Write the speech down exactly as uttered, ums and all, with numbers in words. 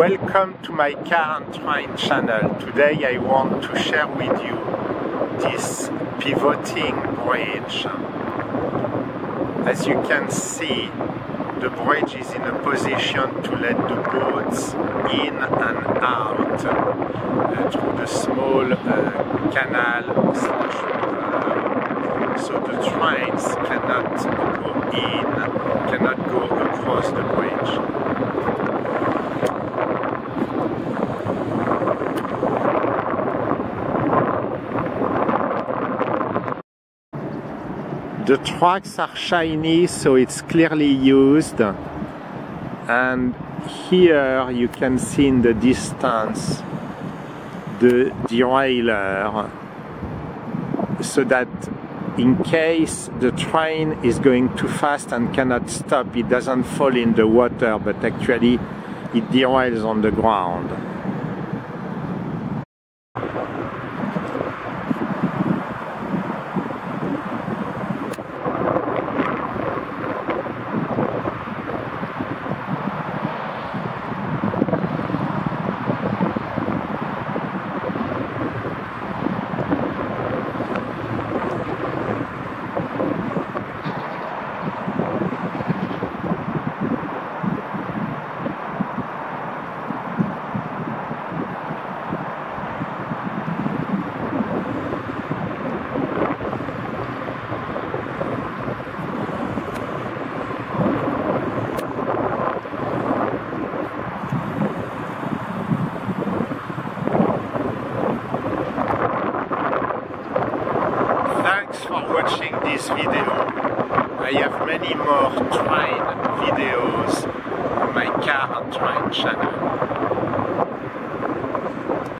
Welcome to my car and train channel. Today I want to share with you this pivoting bridge. As you can see, the bridge is in a position to let the boats in and out uh, through the small uh, canal slash river. So the trains cannot go in, cannot go across the bridge. The tracks are shiny, so it's clearly used, and here you can see in the distance the derailleur, so that in case the train is going too fast and cannot stop, it doesn't fall in the water, but actually it derails on the ground. Thanks for watching this video. I have many more train videos on my car and train channel.